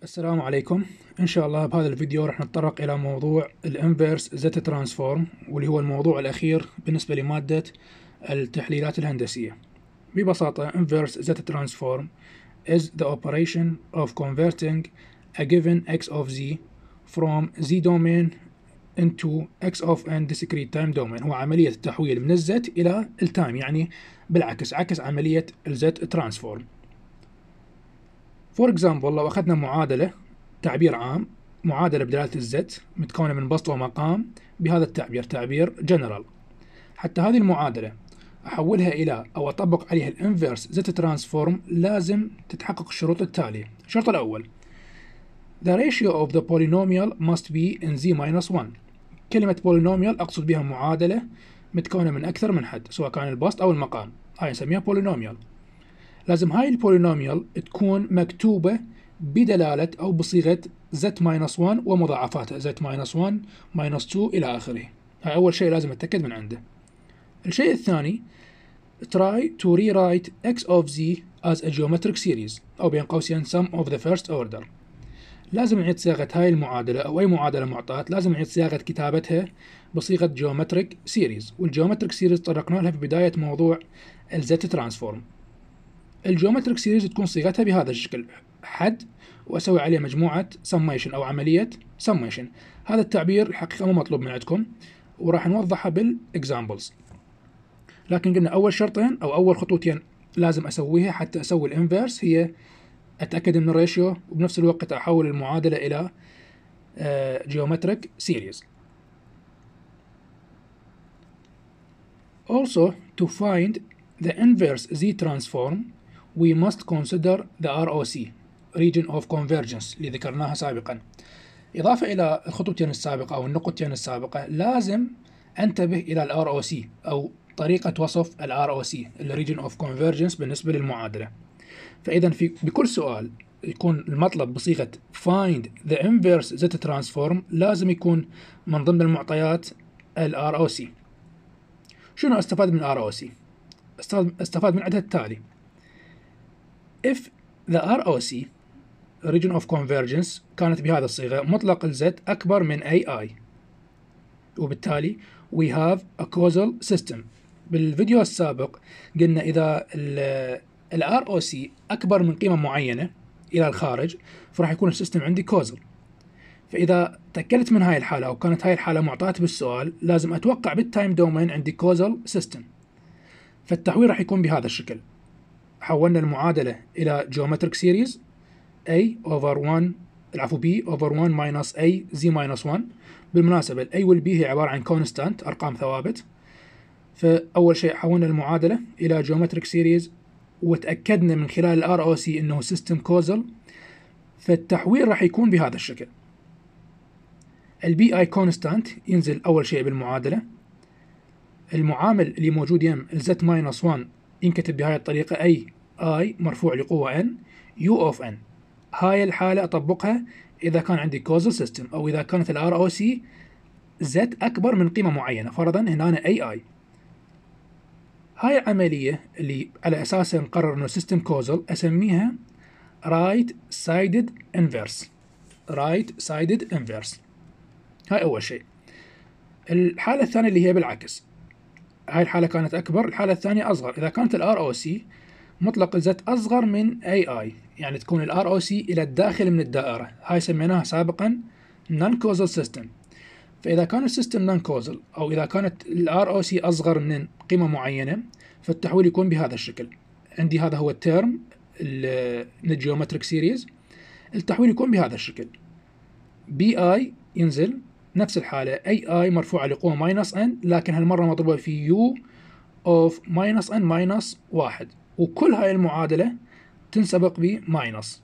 السلام عليكم. إن شاء الله بهذا الفيديو راح نتطرق إلى موضوع الانفيرس زيتا ترانسفورم، واللي هو الموضوع الأخير بالنسبة لمادة التحليلات الهندسية. ببساطة inverse zeta transform is the operation of converting a given x of z from z domain into x of n discrete time domain. هو عملية التحويل من الزت إلى التايم، يعني بالعكس، عكس عملية الزت ترانسفورم. فور اكزامبل، لو أخذنا معادلة، تعبير عام، معادلة بدلالة الزت متكونة من بسط ومقام بهذا التعبير، تعبير جنرال. حتى هذه المعادلة أحولها إلى أو أطبق عليها الانفيرس زت ترانسفورم لازم تتحقق الشروط التالية. الشرط الأول: The ratio of the polynomial must be in z minus 1. كلمة polynomial أقصد بها معادلة متكونة من أكثر من حد، سواء كان البسط أو المقام، هاي نسميها polynomial. لازم هاي البولينوميال تكون مكتوبة بدلالة أو بصيغة z minus 1 ومضاعفاتها z minus 1 minus 2 إلى آخره. هاي أول شيء لازم أتأكد من عنده. الشيء الثاني: try to rewrite x of z as a geometric series، أو بين قوسين sum of the first order. لازم نعيد صياغة هاي المعادلة أو أي معادلة معطاة، لازم نعيد صياغة كتابتها بصيغة geometric series. والgeometric series تطرقنا لها في بداية موضوع الزت ترانسفورم. الجيومتريك سيريز تكون صيغتها بهذا الشكل: حد وأسوي عليه مجموعة سميشن أو عملية سميشن. هذا التعبير الحقيقة مو مطلوب من عندكم، وراح نوضحها بالإكزامبلز. لكن قلنا أول شرطين أو أول خطوتين لازم أسويها حتى أسوي الإنفيرس، هي أتأكد من الريشيو وبنفس الوقت أحول المعادلة إلى جيومتريك سيريز. Also, to find the inverse z transform we must consider the ROC region of convergence اللي ذكرناها سابقا. إضافة إلى الخطوتين السابقة أو النقطتين السابقة، لازم أنتبه إلى ال ROC أو طريقة وصف ال ROC ال region of convergence بالنسبة للمعادلة. فإذا بكل سؤال يكون المطلب بصيغة find the inverse z transform لازم يكون من ضمن المعطيات ال ROC. شنو استفاد من ROC؟ استفاد من عدها التالي: if the ROC region of convergence كانت بهذه الصيغة، مطلق الزد أكبر من AI، وبالتالي we have a causal system. بالفيديو السابق قلنا إذا ال ROC أكبر من قيمة معينة إلى الخارج فراح يكون السيستم عندي causal. فإذا تأكدت من هاي الحالة أو كانت هاي الحالة معطاة بالسؤال، لازم أتوقع بالتايم دومين عندي causal system. فالتحويل راح يكون بهذا الشكل: حولنا المعادلة إلى geometric series a over 1 b over 1 minus a z minus 1. بالمناسبة ال a وال b هي عبارة عن constant، أرقام ثوابت. فأول شيء حولنا المعادلة إلى geometric series وتأكدنا من خلال ال ROC إنه system causal، فالتحويل راح يكون بهذا الشكل: ال bi constant ينزل أول شيء بالمعادلة، المعامل اللي موجود يم ال z minus 1 ينكتب بهاي الطريقة أي I مرفوع لقوة n u of n. هاي الحالة أطبقها إذا كان عندي causal system أو إذا كانت ال ROC z أكبر من قيمة معينة، فرضا هنا AI. هاي العملية اللي على أساسها نقرر إنه system causal أسميها right sided inverse. right sided inverse. هاي أول شيء. الحالة الثانية اللي هي بالعكس، هاي الحالة كانت أكبر، الحالة الثانية أصغر. إذا كانت ال ROC مطلق الزت أصغر من AI، يعني تكون ال ROC إلى الداخل من الدائرة، هاي سميناها سابقا non-causal system. فإذا كان السيستم non-causal أو إذا كانت ال ROC أصغر من قيمة معينة، فالتحويل يكون بهذا الشكل. عندي هذا هو التيرم الجيومتريك سيريز، التحويل يكون بهذا الشكل: BI ينزل نفس الحالة AI مرفوعة لقوة minus n، لكن هالمرة مضروبة في U of minus n minus 1، وكل هاي المعادلة تنسبق بماينس.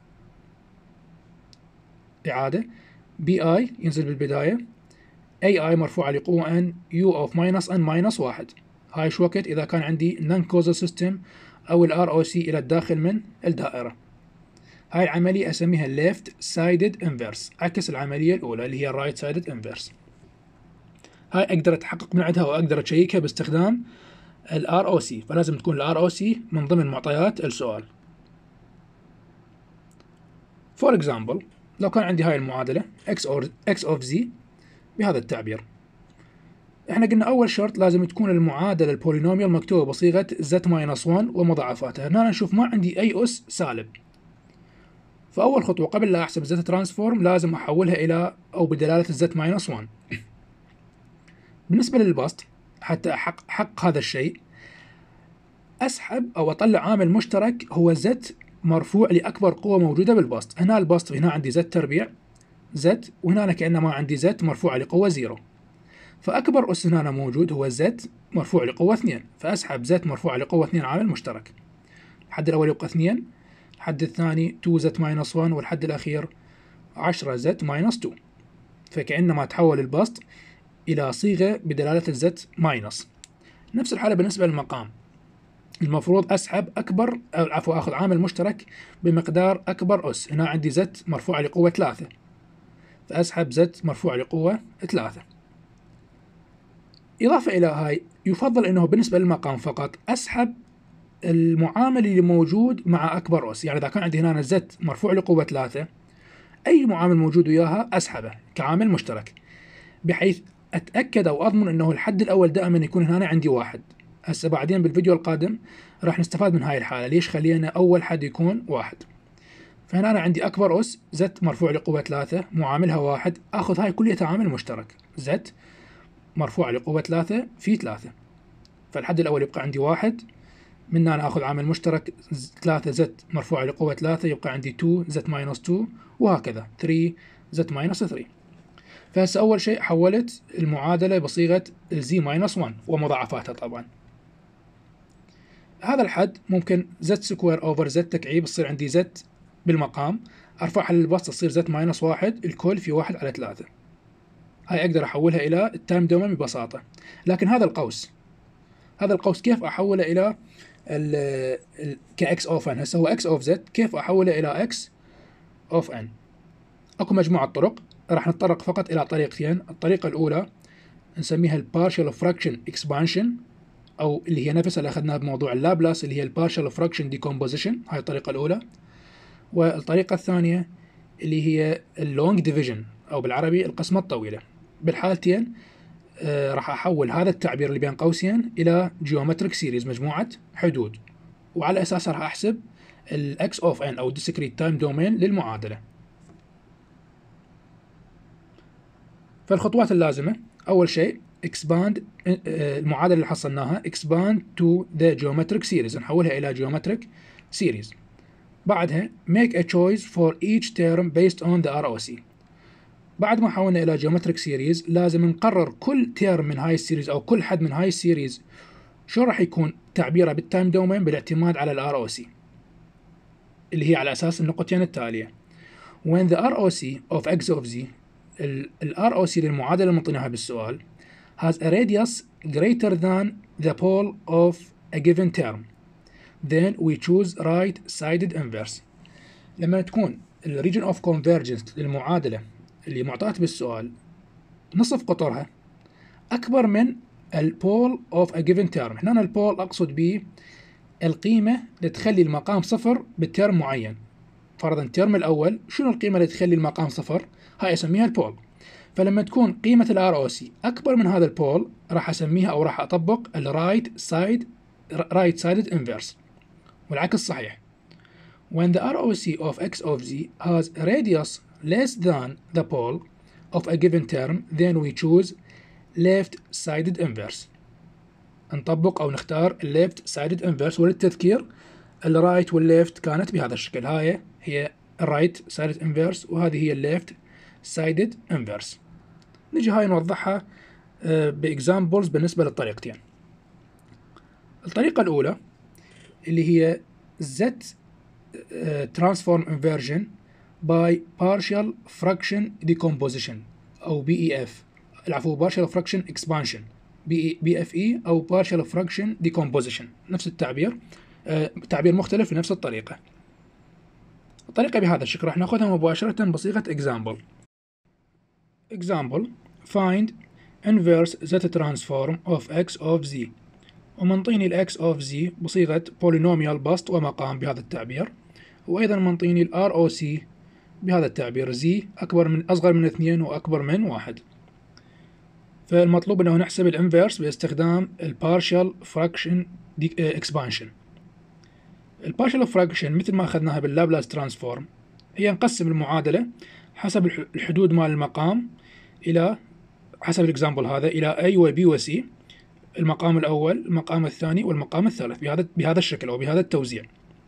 إعادة: BI ينزل بالبداية، AI مرفوعة لقوة n U of minus n minus 1. هاي شو وقت إذا كان عندي non-causal system أو ال ROC إلى الداخل من الدائرة. هاي العملية أسميها left sided inverse، عكس العملية الأولى اللي هي right sided inverse. هاي أقدر أتحقق من عندها وأقدر أشيكها باستخدام ال ROC، فلازم تكون ال ROC من ضمن معطيات السؤال. For example، لو كان عندي هاي المعادلة x of z بهذا التعبير. احنا قلنا أول شرط لازم تكون المعادلة البولينوميال مكتوبة بصيغة z-1 ومضاعفاتها. هنا نشوف ما عندي أي أس سالب، فأول خطوة قبل لا أحسب z ترانسفورم لازم أحولها إلى أو بدلالة z-1. بالنسبة للبسط حتى أحقق هذا الشيء أسحب أو أطلع عامل مشترك هو z مرفوع لأكبر قوة موجودة بالبسط. هنا البسط هنا عندي z تربيع z، وهنا كأنما عندي z مرفوعة لقوة 0، فأكبر أس هنا موجود هو z مرفوع لقوة 2، فأسحب z مرفوعة لقوة 2 عامل مشترك. الحد الأول يبقى 2، الحد الثاني 2z-1 والحد الأخير 10z-2، فكأنما تحول البسط إلى صيغة بدلالة z-. نفس الحالة بالنسبة للمقام، المفروض أسحب أكبر أو العفو أخذ عامل مشترك بمقدار أكبر أس. هنا عندي z مرفوعة لقوة 3، فأسحب z مرفوعة لقوة 3. إضافة إلى هاي يفضل أنه بالنسبة للمقام فقط أسحب المعامل اللي موجود مع أكبر أس. يعني إذا كان عندي هنا z مرفوع لقوة 3 أي معامل موجود وياها أسحبه كعامل مشترك، بحيث أتأكد أو أضمن أنه الحد الأول دائما يكون هنا عندي 1. هسه بعدين بالفيديو القادم راح نستفاد من هاي الحالة ليش خلينا أول حد يكون 1. فهنا أنا عندي أكبر أس z مرفوع لقوة 3 معاملها 1، أخذ هاي كلها عامل مشترك z مرفوع لقوة 3 في 3، فالحد الأول يبقى عندي 1، من هنا أخذ عامل مشترك 3 z مرفوع لقوة 3 يبقى عندي 2 z-2 وهكذا 3 z-3. فهسه أول شيء حولت المعادلة بصيغة z-1 ومضاعفاتها. طبعا هذا الحد ممكن z سكوير أوفر z تكعيب تصير عندي z بالمقام، أرفعها للبسط تصير z-1 الكل في 1 على 3. هاي أقدر أحولها إلى التايم دومين ببساطة. لكن هذا القوس كيف أحوله إلى كx of n؟ هسه هو x of z، كيف أحوله إلى x of n؟ أكو مجموعة طرق، راح نتطرق فقط إلى طريقتين. الطريقة الأولى نسميها البارشال فراكشن اكسبانشن، أو اللي هي نفسها اللي أخذناها بموضوع اللابلاس اللي هي البارشال فراكشن ديكومبوزيشن، هاي الطريقة الأولى. والطريقة الثانية اللي هي اللونج ديفيجن أو بالعربي القسمة الطويلة. بالحالتين راح أحول هذا التعبير اللي بين قوسين إلى جيومتريك سيريز مجموعة حدود، وعلى أساسها راح أحسب ال x of n أو discrete time domain للمعادلة. فالخطوات اللازمة أول شيء expand المعادلة اللي حصلناها expand to the geometric series، نحولها إلى geometric series. بعدها make a choice for each term based on the ROC. بعد ما حولنا إلى geometric series لازم نقرر كل تيرم من هاي السيريز أو كل حد من هاي السيريز شو راح يكون تعبيره بالتايم دومين بالاعتماد على ال ROC اللي هي على أساس النقطتين التالية. when the ROC of x of z، ال ROC للمعادلة اللي مطيناها بالسؤال has a radius greater than the pole of a given term then we choose right sided inverse. لما تكون ال region of convergence للمعادلة اللي معطات بالسؤال نصف قطرها أكبر من البول of a given term. هنا البول أقصد به القيمة اللي تخلي المقام صفر بالترم معين. فرضا الترم الأول شنو القيمة اللي تخلي المقام صفر؟ هاي أسميها البول. فلما تكون قيمة ال ROC أكبر من هذا البول راح أسميها أو راح أطبق ال right sided inverse، والعكس صحيح. when the ROC of x of z has a radius less than the pole of a given term then we choose left sided inverse. نطبق أو نختار left sided inverse. وللتذكير الرايت والليفت كانت بهذا الشكل، هاي هي الرايت sided inverse وهذه هي الليفت sided inverse. نجي هاي نوضحها بإكزامبلز بالنسبة للطريقتين. الطريقة الأولى اللي هي z transform inversion by partial fraction decomposition أو BEF، العفو partial fraction expansion BFE أو partial fraction decomposition، نفس التعبير تعبير مختلف لنفس الطريقة. الطريقة بهذا الشكل راح ناخذها مباشرة بصيغة example find inverse z transform of x of z، ومنطيني ال x of z بصيغة polynomial بسط ومقام بهذا التعبير، وأيضا منطيني ال ROC بهذا التعبير z أصغر من 2 وأكبر من 1. فالمطلوب أنه نحسب الانفيرس باستخدام البارشال فراكشن اكسبانشن. البارشال فراكشن مثل ما أخذناها باللابلاس ترانسفورم هي نقسم المعادلة حسب الحدود مال المقام إلى حسب الإكزامبل هذا إلى A و B و C، المقام الأول، المقام الثاني، والمقام الثالث بهذا الشكل أو بهذا التوزيع.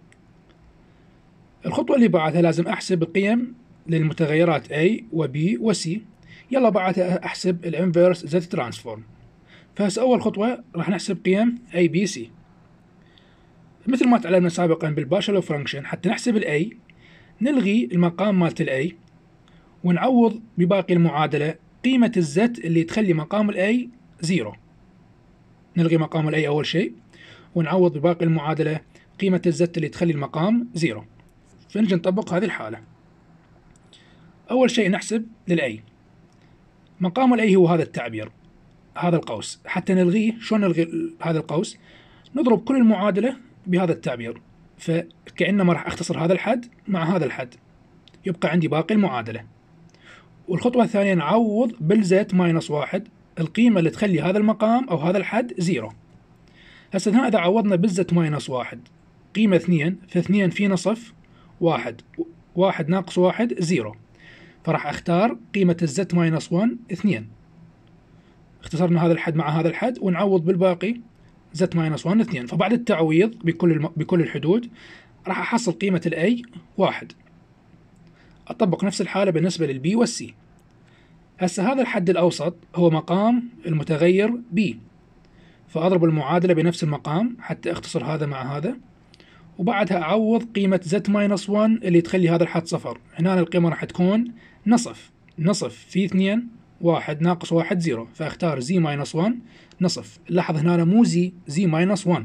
الخطوة اللي بعدها لازم أحسب قيم للمتغيرات A و B و C. يلا بعدها أحسب الانفيرس Z ترانسفورم. فهسه أول خطوة راح نحسب قيم A B C. مثل ما تعلمنا سابقا بالبارشال فانكشن، حتى نحسب ال A نلغي المقام مالت ال A ونعوض بباقي المعادلة قيمة الزت اللي تخلي مقام ال A 0. نلغي مقام ال A أول شيء ونعوض بباقي المعادلة قيمة الزت اللي تخلي المقام 0. فنجي نطبق هذه الحالة. أول شيء نحسب لل A. مقام ال A هو هذا التعبير، هذا القوس. حتى نلغيه، شلون نلغي هذا القوس؟ نضرب كل المعادلة بهذا التعبير، فكأنما راح أختصر هذا الحد مع هذا الحد، يبقى عندي باقي المعادلة. والخطوة الثانية نعوض بالزت ماينس 1 القيمة اللي تخلي هذا المقام أو هذا الحد 0. هسه هنا إذا عوضنا بالزت ماينس 1 قيمة 2، ف2 في نصف 1 ناقص 1 0، فراح أختار قيمة الزت ماينس 1 2. اختصرنا هذا الحد مع هذا الحد ونعوض بالباقي زت ماينس 1 2. فبعد التعويض بكل الحدود راح أحصل قيمة الأي 1. أطبق نفس الحالة بالنسبة للبي والسي. هسه هذا الحد الأوسط هو مقام المتغير B، فأضرب المعادلة بنفس المقام حتى أختصر هذا مع هذا، وبعدها أعوض قيمة z ماينس 1 اللي تخلي هذا الحد 0. هنا القيمة راح تكون نصف في 2 1 ناقص 1 0، فأختار z ماينس 1 نصف. لاحظ هنا مو z ماينس 1.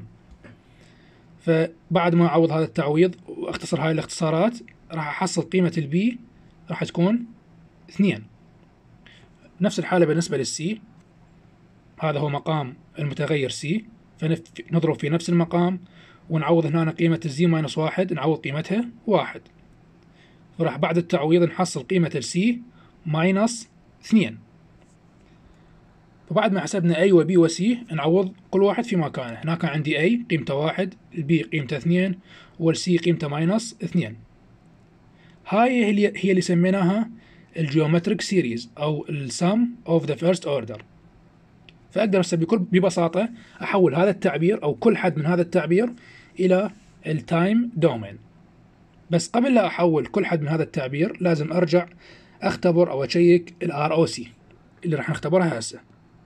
فبعد ما أعوض هذا التعويض وأختصر هاي الاختصارات راح أحصل قيمة البي راح تكون 2. نفس الحالة بالنسبة للسي، هذا هو مقام المتغير C، فنضرب في نفس المقام ونعوض هنا قيمة الزي ماينس 1 نعوض قيمتها 1، فراح بعد التعويض نحصل قيمة السي ماينس 2. فبعد ما حسبنا A و B و C نعوض كل واحد في مكانه. هنا كان عندي A قيمته 1، الB قيمته 2، والC قيمته ماينس 2. هاي هي اللي سميناها الجيومتريك سيريز أو السم اوف ذا فيرست اوردر. فأقدر ببساطة أحول هذا التعبير أو كل حد من هذا التعبير إلى التايم دومين. بس قبل لا أحول كل حد من هذا التعبير لازم أرجع أختبر أو أشيك ROC اللي راح نختبرها هسه.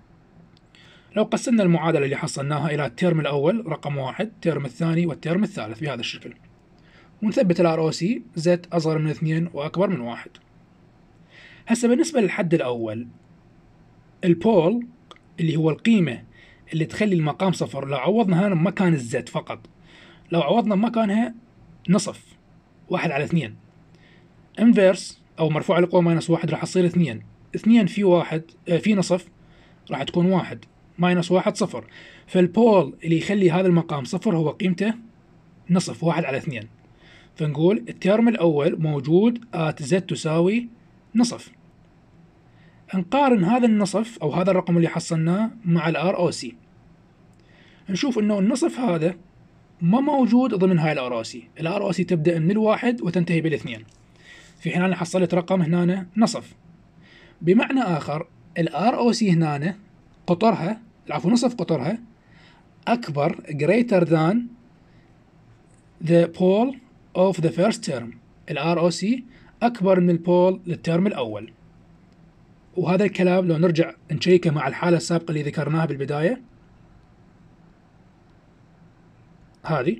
لو قسمنا المعادلة اللي حصلناها إلى الترم الأول رقم 1، الترم الثاني والترم الثالث بهذا الشكل، ونثبت ROC Z أصغر من 2 وأكبر من 1. هسه بالنسبة للحد الأول، البول اللي هو القيمة اللي تخلي المقام 0، لو عوضنا هنا مكان الزد فقط، لو عوضنا مكانها نصف 1 على 2 انفيرس أو مرفوع لقوة ماينس 1 راح تصير 2 في 1 في نصف راح تكون 1 ماينس 1 0. فالبول اللي يخلي هذا المقام 0 هو قيمته نصف 1 على 2. فنقول الترم الأول موجود z تساوي نصف. نقارن هذا النصف أو هذا الرقم اللي حصلناه مع ال ROC، نشوف إنه النصف هذا ما موجود ضمن هاي ال ROC. ال ROC تبدأ من 1 وتنتهي بال2، في حين أنا حصلت رقم هنا نصف. بمعنى آخر ال ROC هنا قطرها نصف قطرها أكبر greater than the pole of the first term. ال ROC أكبر من البول للترم الأول. وهذا الكلام لو نرجع نشيكه مع الحالة السابقة اللي ذكرناها بالبداية، هذه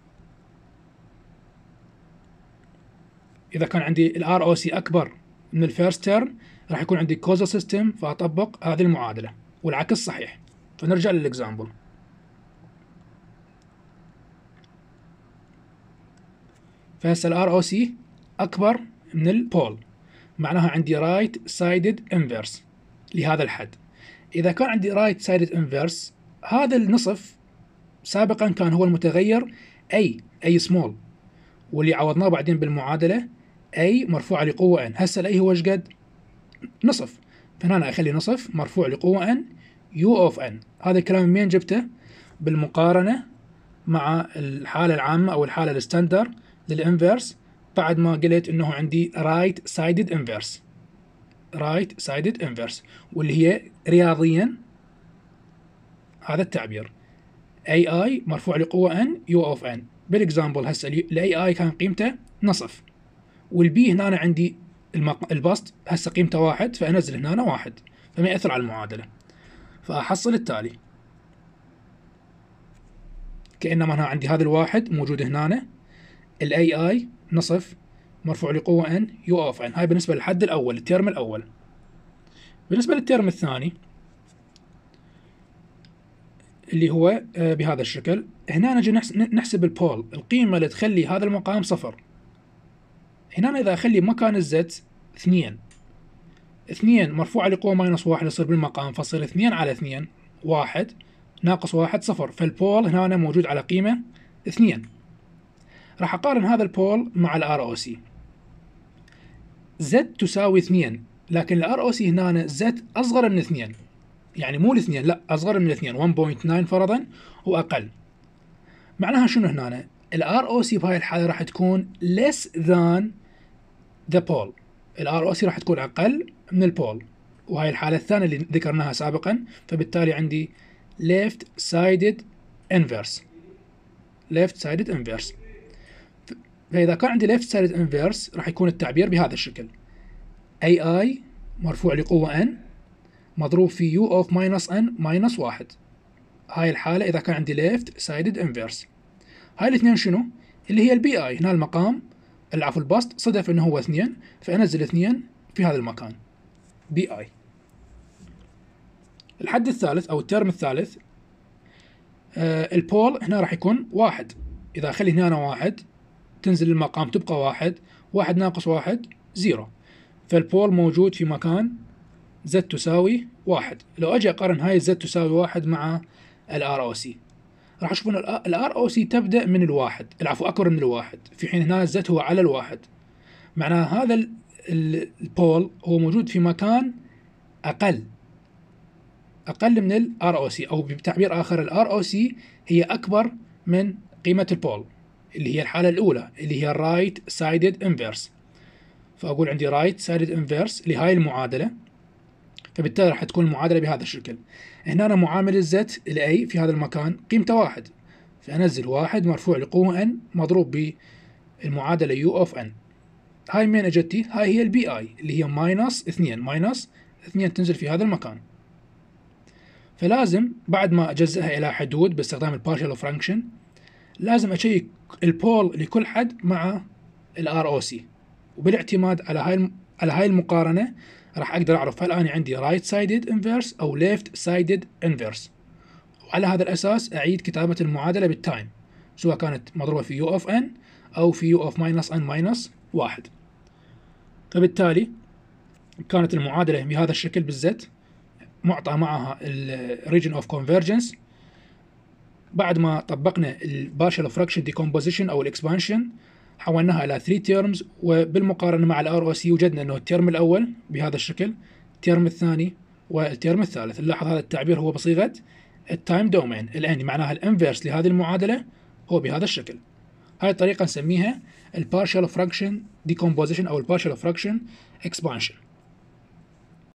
إذا كان عندي ال ROC أكبر من الفيرست تيرم راح يكون عندي causal system، فأطبق هذه المعادلة، والعكس صحيح. فنرجع للإكزامبل. فهسه ال ROC أكبر من البول، معناها عندي right sided inverse لهذا الحد. إذا كان عندي right sided inverse، هذا النصف سابقا كان هو المتغير A small، واللي عوضناه بعدين بالمعادلة A مرفوعة لقوة n. هسه ال A هو ايش قد؟ نصف، فهنا اخلي نصف مرفوع لقوة n u of n. هذا الكلام من جبته؟ بالمقارنة مع الحالة العامة أو الحالة الستاندر للإنفيرس، بعد ما قلت إنه عندي right sided inverse، واللي هي رياضيا هذا التعبير AI مرفوع لقوة n u of n. بالإكزامبل هسه ال AI كان قيمته نصف، والبي هنا عندي البسط هسه قيمته 1، فأنزل هنا 1، فما يأثر على المعادلة. فأحصل التالي كأنما أنا عندي هذا الواحد موجود هنا، ال AI نصف مرفوع لقوة n u of n. هاي بالنسبة للحد الأول، الترم الأول. بالنسبة للترم الثاني اللي هو بهذا الشكل، هنا نجي نحسب البول، القيمة اللي تخلي هذا المقام صفر. هنا إذا أخلي مكان الزد 2 مرفوعة لقوة -1 يصير بالمقام، فصير 2 على 2 1 ناقص 1 صفر، فالبول هنا موجود على قيمة 2. راح أقارن هذا البول مع ال ROC. Z تساوي 2، لكن ال ROC هنا Z أصغر من 2، يعني مو الاثنين، لا أصغر من 2، 1.9 فرضا وأقل. معناها شنو هنا؟ ال ROC بهاي الحالة راح تكون less than the pole. ال ROC راح تكون أقل من البول، وهاي الحالة الثانية اللي ذكرناها سابقا، فبالتالي عندي left sided inverse. فإذا كان عندي left sided inverse راح يكون التعبير بهذا الشكل: AI مرفوع لقوة n مضروب في u of -n -1. هاي الحالة إذا كان عندي left sided inverse. هاي الاثنين شنو؟ اللي هي البي اي. هنا المقام العفو البسط صدف انه هو 2، فانزل 2 في هذا المكان بي اي. الحد الثالث او الترم الثالث، البول هنا راح يكون 1. اذا اخلي هنا 1 تنزل المقام تبقى 1 ناقص 1 0، فالبول موجود في مكان z تساوي 1. لو اجي اقارن هاي z تساوي 1 مع ال ROC، راح اشوف ان ال ROC تبدا من الواحد، العفو اكبر من الواحد، في حين هنا الزت هو على الواحد. معناها هذا البول هو موجود في مكان اقل من ال ROC، او بتعبير اخر ال ROC هي اكبر من قيمة البول اللي هي الحالة الاولى اللي هي right sided inverse. فاقول عندي right sided inverse لهاي المعادلة، فبالتالي راح تكون المعادلة بهذا الشكل. هنا أنا معامل الزت ال A في هذا المكان قيمته 1، فأنزل 1 مرفوع لقوة n مضروب بالمعادلة u of n. هاي من اجتي؟ هاي هي البي اي اللي هي -2 تنزل في هذا المكان. فلازم بعد ما أجزئها إلى حدود باستخدام البارشال فانكشن، لازم أشيك البول لكل حد مع ال ROC، وبالاعتماد على هاي المقارنة راح أقدر أعرف هل أنا عندي right sided inverse أو left sided inverse، وعلى هذا الأساس أعيد كتابة المعادلة بالتايم، سواء كانت مضروبة في u of n أو في u of -n -1. فبالتالي كانت المعادلة بهذا الشكل بالزت، معطى معها ال region of convergence. بعد ما طبقنا ال partial fraction decomposition أو الإكسبانشن حولناها إلى 3 terms، وبالمقارنة مع ال ROC وجدنا أنه الترم الأول بهذا الشكل، الترم الثاني والترم الثالث. نلاحظ هذا التعبير هو بصيغة التايم دومين، الآن معناها الانفيرس لهذه المعادلة هو بهذا الشكل. هاي الطريقة نسميها ال partial fraction decomposition أو ال partial fraction expansion.